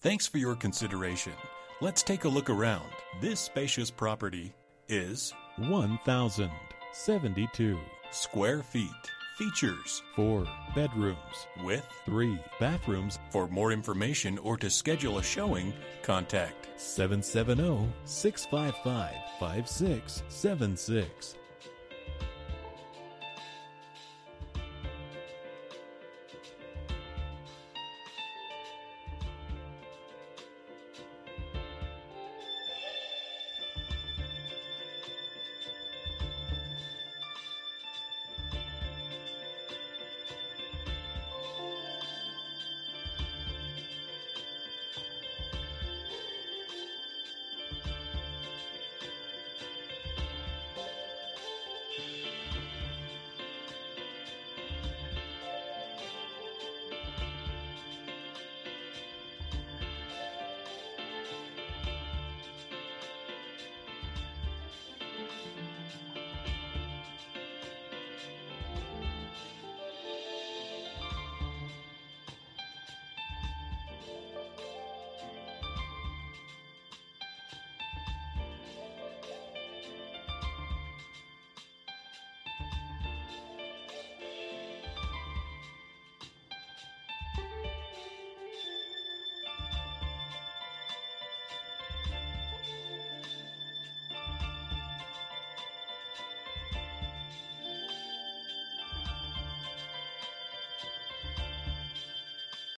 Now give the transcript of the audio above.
Thanks for your consideration. Let's take a look around. This spacious property is 1,072 square feet. Features 4 bedrooms with 3 bathrooms. For more information or to schedule a showing, contact 770-655-5676.